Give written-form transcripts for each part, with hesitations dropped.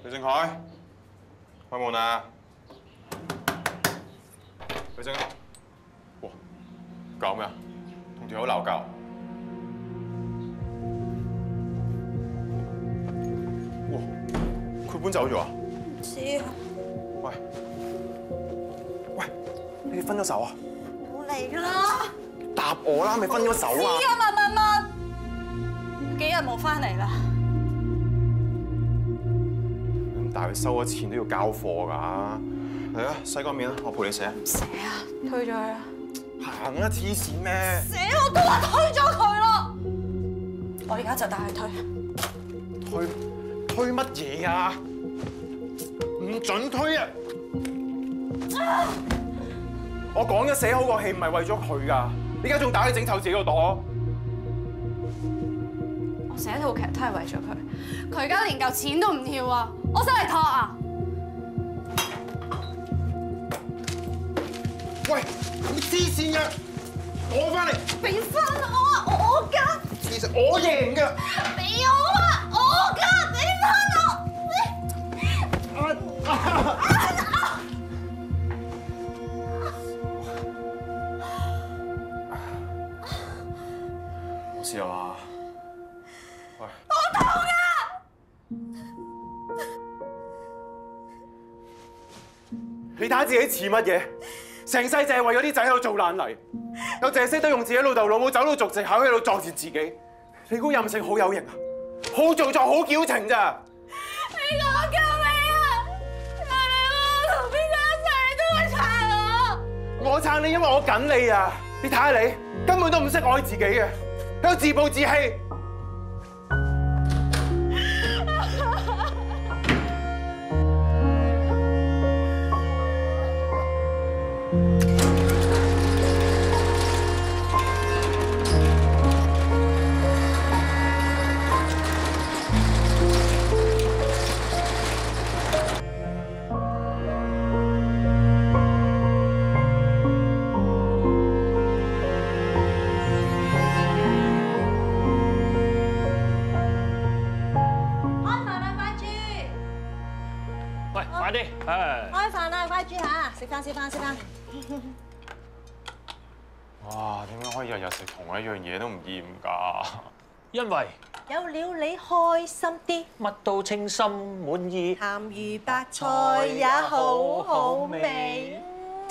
許正海，開門啊！許正，哇，搞咩啊？同條友鬧交？哇，佢搬走咗啊？ 唔知啊。 喂，你哋分咗手啊？ 冇嚟㗎啦！ 答我啦，咪分咗手啊？ 知啊，問，幾日冇翻嚟啦？ 咁但係佢收咗錢都要交貨㗎。嚟啊，洗個面啦，我陪你洗啊。 寫啊，推咗佢啦。 行啊，黐線咩？ 寫我都話推咗佢咯。我而家就帶佢推。 推乜嘢啊？唔准推啊！我講咗寫好個戲唔係為咗佢㗎，你而家仲打去整臭自己個朵。 我寫套劇都係為咗佢，佢而家連嚿錢都唔要啊！我想嚟托啊！ 喂，你黐線嘅，攞翻嚟！ 俾翻我啊！我㗎！ 其實我贏㗎！ 俾我啊！我㗎！俾翻我！ 冇事啊嘛？喂， 我痛啊！ 你睇下自己似乜嘢？成世就係為咗啲仔喺度做爛泥，又淨係識得用自己老豆老母走佬續藉口喺度作賤自己。你估任性好有型啊？好做作好矯情咋？ 你講救命啊！我同邊個一齊你都會撐我。 我撐你，因為我緊你啊！你睇下你，根本都唔識愛自己嘅，喺度自暴自棄。 快啲，係。 開飯啦，乖豬嚇，食飯。 哇！點解可以日日食同一樣嘢都唔厭㗎？ 因為有了你開心啲， 乜都稱心滿意， 鹹魚白菜也好好味。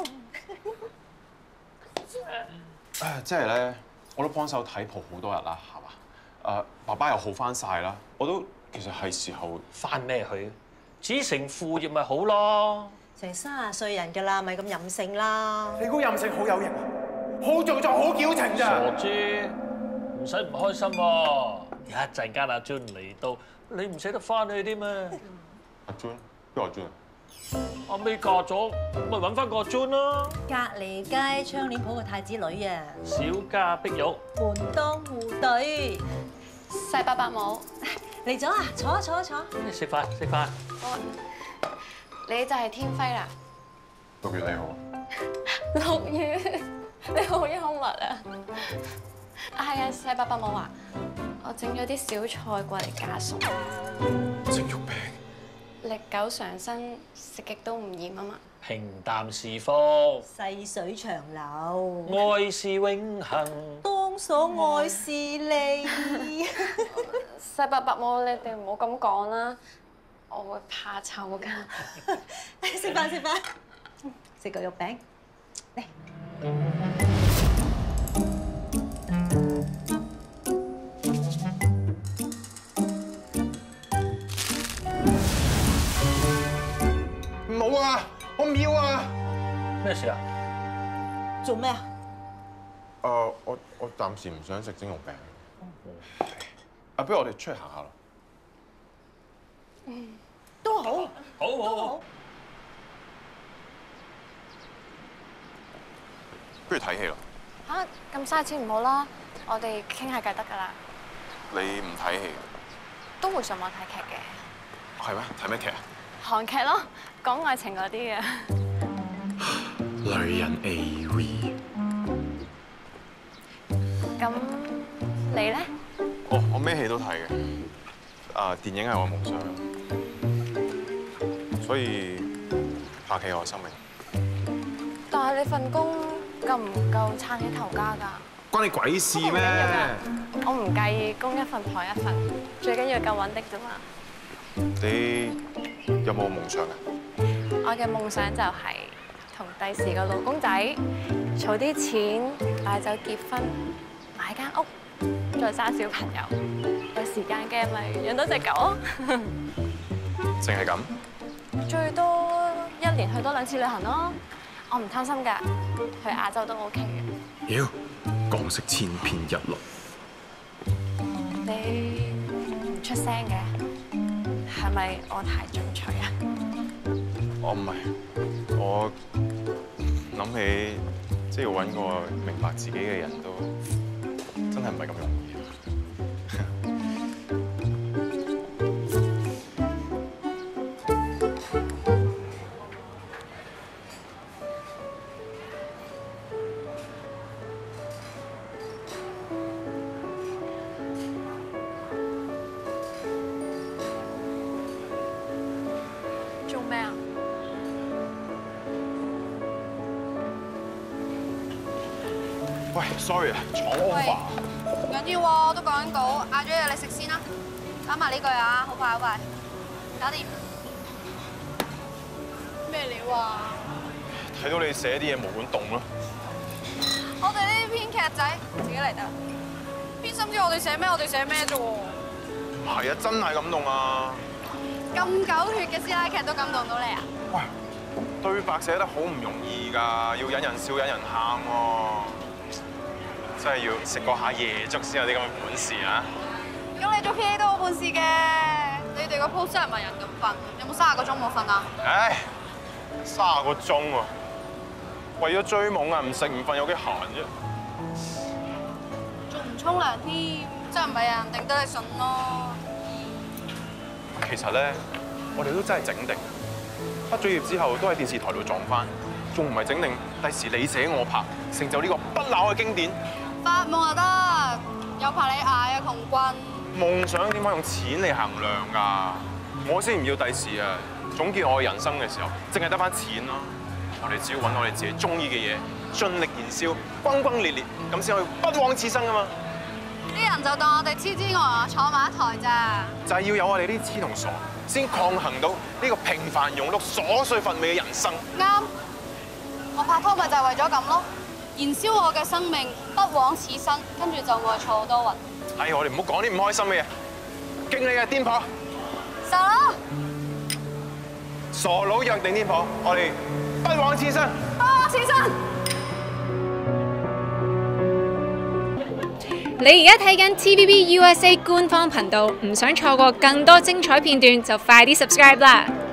即係咧，我都幫手睇鋪好多日啦，係嘛？爸爸又好翻晒啦，我都其實係時候翻咩去？子承父業咪好咯。 成30歲人㗎啦，咪咁任性啦。 你估任性好有型啊？好做作好矯情咋？ 傻豬，唔使唔開心喎。一陣間阿 Jun 嚟到，你唔捨得翻去啲咩？ 阿 Jun，邊個阿 Jun 啊？ 阿 May 嫁咗，咪揾翻個 Jun 咯。 隔離街窗簾鋪個太子女啊， 小家碧玉， 門當戶對。 細伯伯母嚟咗啊！坐啊！ 食飯。 你就係天輝啦。 6月你好。 6月，你好幽默啊！係啊，細伯伯母話我整咗啲小菜過嚟加餸。 整肉餅。 歷久常新，食極都唔厭啊嘛。 平淡是福， 細水長流， 愛是永恆。 當所愛是你。 細伯伯母，你哋唔好咁講啦，我會怕醜㗎。 食飯，食個肉餅嚟。 冇啊！我秒啊！ 咩事啊？ 做咩啊？ 我暫時唔想食蒸肉餅。不如我哋出去行下啦。 都好。 好。 不如睇戲啦。 嚇，咁嘥錢唔好啦，我哋傾下偈得㗎啦。 你唔睇戲？ 都會上網睇劇嘅。 係咩？睇咩劇啊？ 韓劇咯，講愛情嗰啲嘅。 女人 AV。 咁你咧？ 我咩戲都睇嘅。電影係我夢想。 所以拋棄我生命。 但係你份工夠唔夠撐起頭家㗎？ 關你鬼事咩？ 我唔介意供一份學一份，最緊要夠穩定啫嘛。 你有冇夢想啊？ 我嘅夢想就係同第時個老公仔儲啲錢，擺酒結婚，買間屋，再生小朋友。有時間嘅咪養多隻狗。 淨係咁？ 最多1年去多2次旅行咯。我唔貪心㗎，去亞洲都 OK 嘅。 妖，港式千篇一律。 你唔出聲嘅，係咪我太進取啊？ 我唔係，我諗起即係要揾個明白自己嘅人都真係唔係咁容易。 做咩啊？ 喂，sorry 啊，闖 over。 唔緊要喎，都講緊稿，嗌咗嘢你食先啦。加埋呢句啊，好快好快，搞掂。咩料啊？ 睇到你寫啲嘢毛管動咯。 我哋呢啲編劇仔自己嚟得啦。邊心知我哋寫咩，我哋寫咩啫喎？ 唔係啊，真係感動啊！ 咁狗血嘅師奶劇都感動到你啊？ 喂，對白寫得好唔容易㗎，要引人笑、引人喊喎。真係要食過下夜粥先有啲咁嘅本事啊！ 咁你做 PA 都好本事嘅，你哋個 post 真係咪人咁瞓？有冇30個鐘冇瞓啊？ 唉，30個鐘喎，為咗追夢啊，唔食唔瞓有幾閒啫？ 仲唔沖涼添？真係唔係人定得你順咯。 其實咧，我哋都真係整定，畢咗業之後都喺電視台度撞翻，仲唔係整定第時你寫我拍，成就呢個不朽嘅經典。 發夢就得，有排你捱啊窮棍。 夢想點可以用錢嚟衡量㗎？我先唔要第時啊！總結我嘅人生嘅時候，淨係得翻錢咯。我哋只要揾我哋自己中意嘅嘢，盡力燃燒，轟轟烈烈，咁先可以不枉此生啊嘛！ 啲人就當我哋痴之呆坐埋一台咋。 就係要有我哋啲痴同傻，先抗衡到呢個平凡庸碌、瑣碎乏味嘅人生。 啱，我拍拖咪就係為咗咁咯，燃燒我嘅生命，不枉此生，跟住就愛錯好多雲。 哎，我哋唔好講啲唔開心嘅嘢，敬你嘅癲婆。 傻佬， 傻佬約定癲婆，我哋不枉此生。 不枉此生。 你而家睇緊 TVB USA 官方頻道，唔想錯過更多精彩片段，就快啲 subscribe 啦！